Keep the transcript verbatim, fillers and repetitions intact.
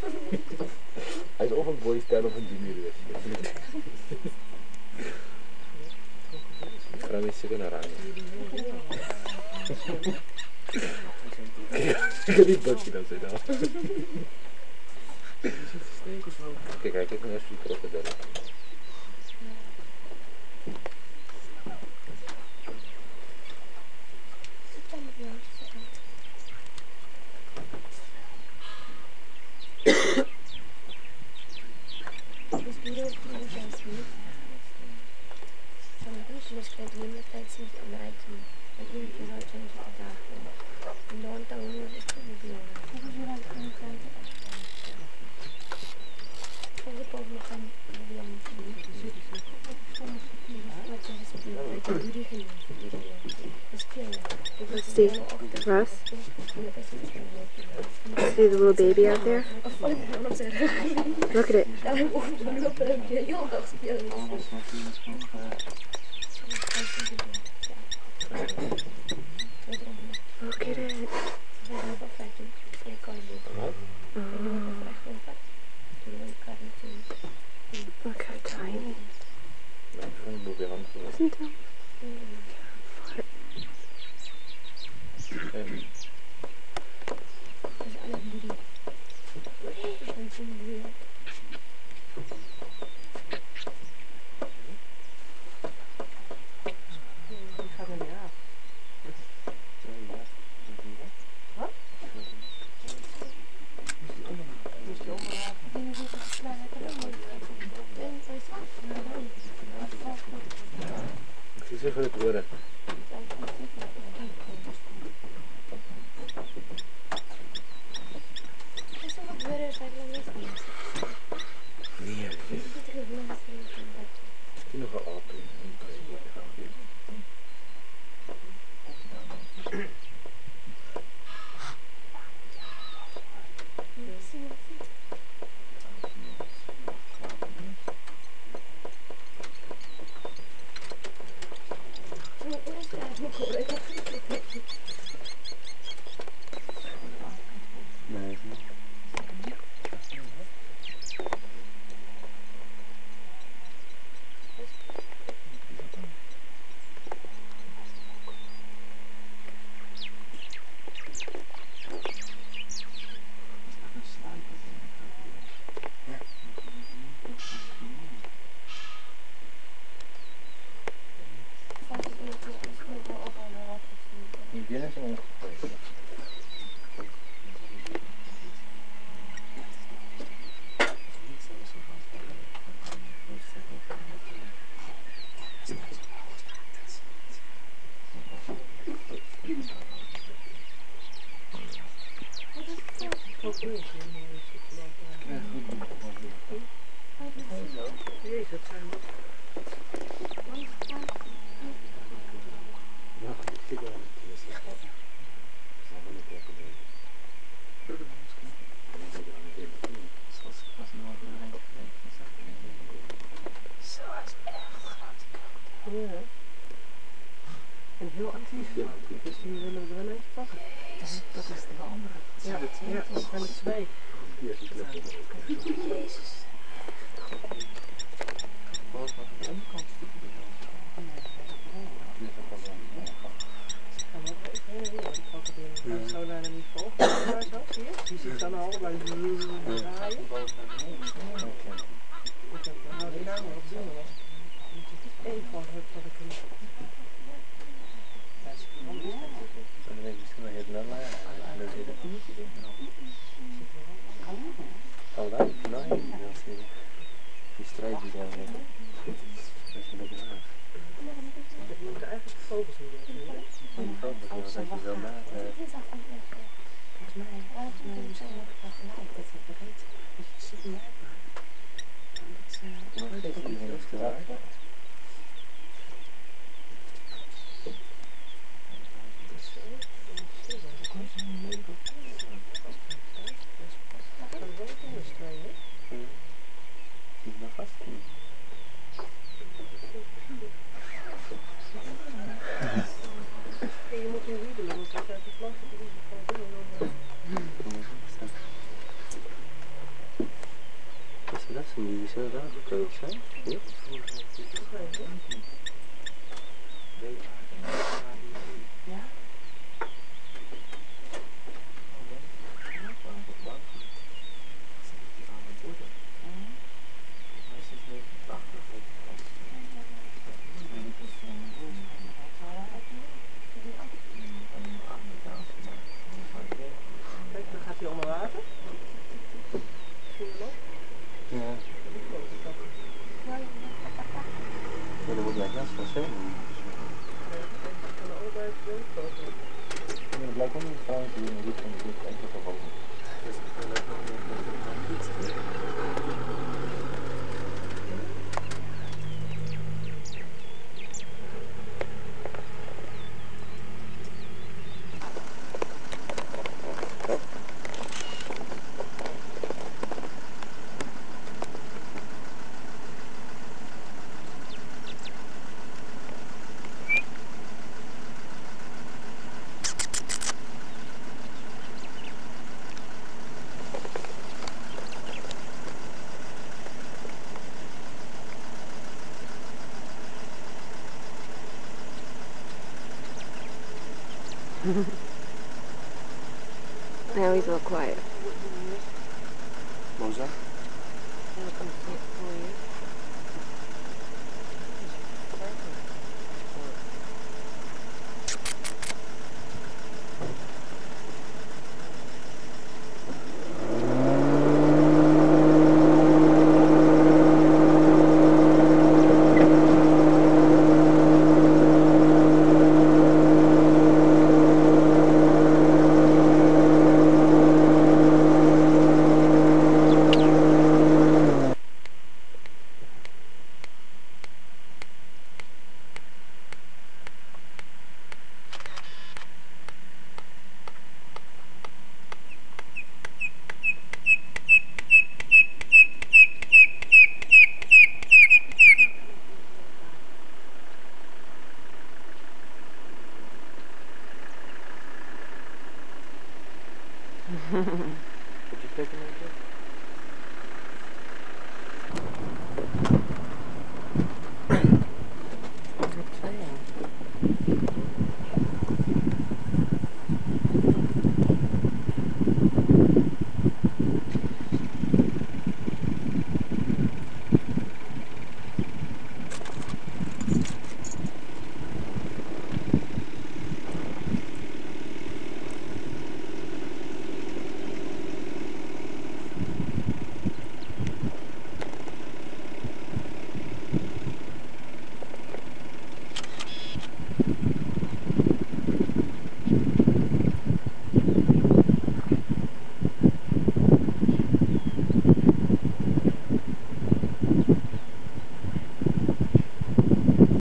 Hij is of een boystijl of een junior. Vrouw is zeker naar aan. Ik heb niet bokje dat ze daar. Kijk, kijk, ik ben even getrokken daar. See, Russ? See the little baby out there? Look at it. Look at it. Oh. Look how tiny. Isn't it? Ik zie voor het worden. Nee, die nog wel apen. Die binnen zijn ongeveer. En heel actief. Dus die willen we er wel even pakken. Dat is de andere. Ja, ja, dat zijn er twee. Jezus. Ik zou daar niet volgen. Die zit dan al bij de draaien. Ik heb nou die naam op zien. Eén van het wat ik hem. Dan denk ik misschien wel heel lang. Oh, dat is nee. Die strijd die daar ligt. Dat is een beetje hard. Je moet eigenlijk de vogels niet doen. Die vogels, dat is wel na. Volgens mij, volgens mij misschien nog wel gelijk dat het breed. Dat je het ziet niet uitmaakt. Dat is niet waar. some these here, that goats, huh? Yep. Kijk, dan gaat hij onder water. Zie je nog? Ja. Ja, dat wordt lijkt net zoals hè? Ja, dat blijkt ook niet trouwens hier in dit van dit enkel geval. Now he's all quiet. What was that? Did you take a minute?